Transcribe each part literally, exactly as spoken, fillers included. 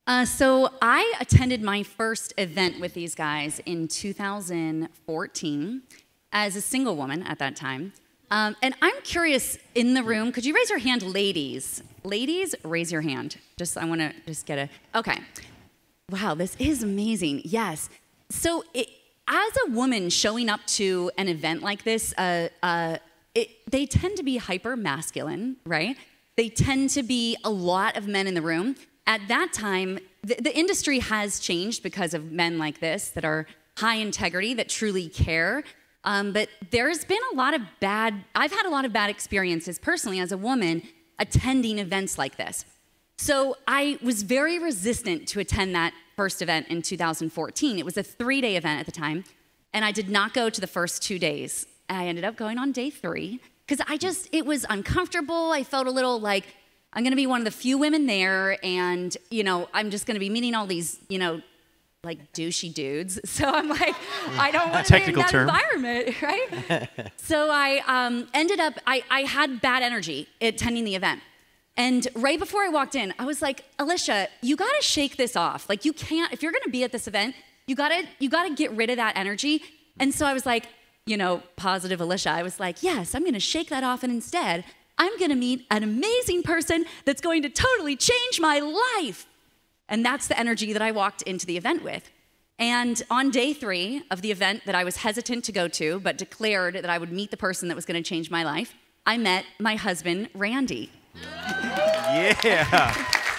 Uh, so I attended my first event with these guys in two thousand fourteen as a single woman at that time. Um, and I'm curious in the room, could you raise your hand, ladies? Ladies, raise your hand. Just, I want to just get a, okay. Wow, this is amazing. Yes. So it, as a woman showing up to an event like this, uh, uh, it, they tend to be hyper masculine, right? They tend to be a lot of men in the room. At that time, the, the industry has changed because of men like this that are high integrity, that truly care. Um, but there's been a lot of bad, I've had a lot of bad experiences personally as a woman attending events like this. So I was very resistant to attend that first event in two thousand fourteen. It was a three-day event at the time, and I did not go to the first two days. I ended up going on day three, because I just, it was uncomfortable. I felt a little like, I'm gonna be one of the few women there, and you know, I'm just gonna be meeting all these, you know, like douchey dudes. So I'm like, I don't want to be in that term. environment, right? So I um, ended up, I, I had bad energy attending the event. And right before I walked in, I was like, Alicia, you gotta shake this off. Like you can't, if you're gonna be at this event, you gotta, you gotta get rid of that energy. And so I was like, you know, positive Alicia, I was like, yes, I'm gonna shake that off, and instead, I'm gonna meet an amazing person that's going to totally change my life. And that's the energy that I walked into the event with. And on day three of the event that I was hesitant to go to, but declared that I would meet the person that was gonna change my life, I met my husband, Randy. Yeah.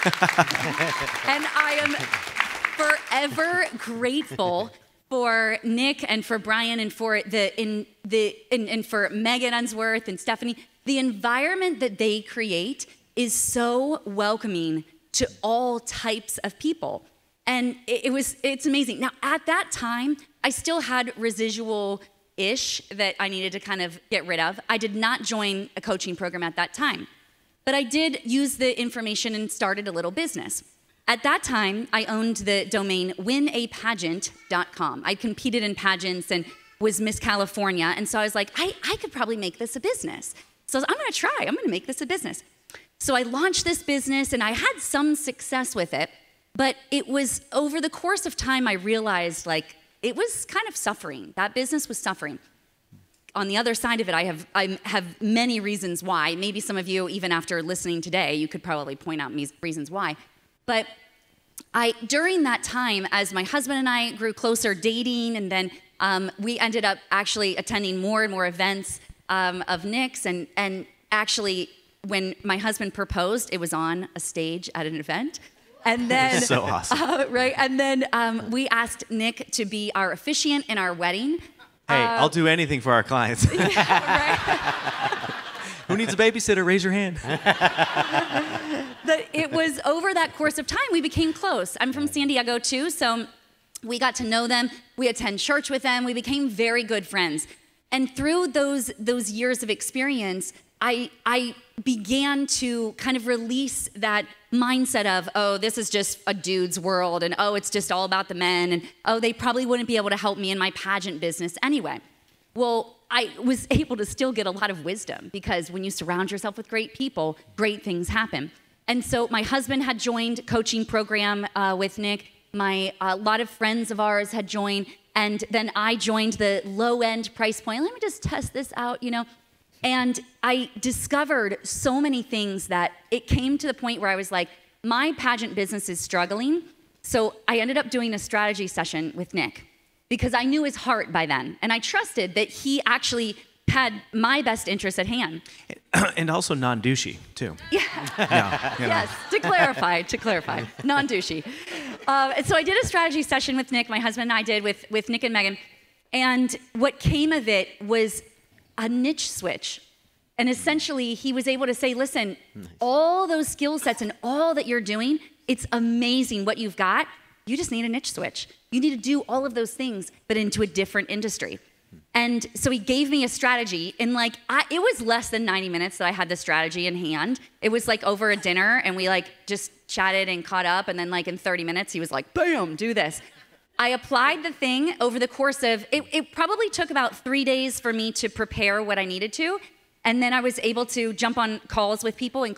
And I am forever grateful for Nick and for Brian and for the, in the, and, and for Megan Unsworth and Stephanie. The environment that they create is so welcoming to all types of people. And it, it was, it's amazing. Now, at that time, I still had residual-ish that I needed to kind of get rid of. I did not join a coaching program at that time, but I did use the information and started a little business. At that time, I owned the domain win a pageant dot com. I competed in pageants and was Miss California, and so I was like, I, I could probably make this a business. So I was, I'm gonna try, I'm gonna make this a business. So I launched this business and I had some success with it, but it was over the course of time I realized like it was kind of suffering. That business was suffering. On the other side of it, I have, I have many reasons why. Maybe some of you, even after listening today, you could probably point out reasons why. But I, during that time, as my husband and I grew closer dating, and then um, we ended up actually attending more and more events um, of Nick's, and, and actually, when my husband proposed, it was on a stage at an event. And then, so awesome. Uh, right? And then um, we asked Nick to be our officiant in our wedding. Hey, uh, I'll do anything for our clients. Yeah, right? Who needs a babysitter? Raise your hand. But it was over that course of time, we became close. I'm from San Diego too, so we got to know them. We attend church with them. We became very good friends. And through those, those years of experience, I, I began to kind of release that mindset of, oh, this is just a dude's world, and oh, it's just all about the men, and oh, they probably wouldn't be able to help me in my pageant business anyway. Well, I was able to still get a lot of wisdom, because when you surround yourself with great people, great things happen. And so my husband had joined a coaching program uh, with Nick. My, a uh, lot of friends of ours had joined, and then I joined the low-end price point. Let me just test this out, you know. And I discovered so many things that it came to the point where I was like, my pageant business is struggling. So I ended up doing a strategy session with Nick, because I knew his heart by then. And I trusted that he actually had my best interest at hand. And also non-douchey, too. Yeah. Yeah, you know. Yes, to clarify, to clarify, non-douchey. Uh, and so I did a strategy session with Nick, my husband and I did with, with Nick and Megan. And what came of it was a niche switch. And essentially, he was able to say, listen, nice. all those skill sets and all that you're doing, it's amazing what you've got. You just need a niche switch. You need to do all of those things, but into a different industry. And so he gave me a strategy, and like, I, it was less than ninety minutes that I had the strategy in hand. It was like over a dinner, and we like just chatted and caught up, and then like in thirty minutes, he was like, bam, do this. I applied the thing over the course of, it, it probably took about three days for me to prepare what I needed to, and then I was able to jump on calls with people and close.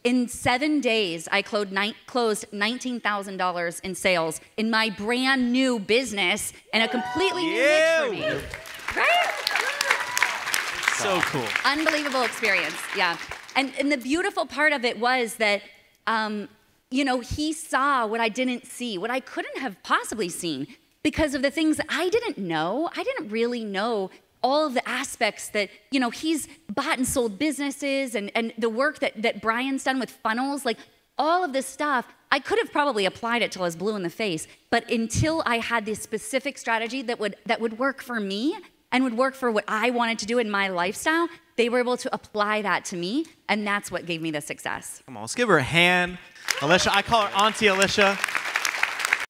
In seven days, I closed ni- closed nineteen thousand dollars in sales in my brand new business and a completely new niche for me. Right? So cool. Unbelievable experience, yeah. And, and the beautiful part of it was that, um, you know, he saw what I didn't see, what I couldn't have possibly seen because of the things that I didn't know. I didn't really know all of the aspects that, you know, he's bought and sold businesses and, and the work that, that Brian's done with funnels, like all of this stuff, I could have probably applied it till I was blue in the face, but until I had this specific strategy that would, that would work for me and would work for what I wanted to do in my lifestyle, they were able to apply that to me, and that's what gave me the success. Come on, let's give her a hand. Alicia, I call her Auntie Alicia.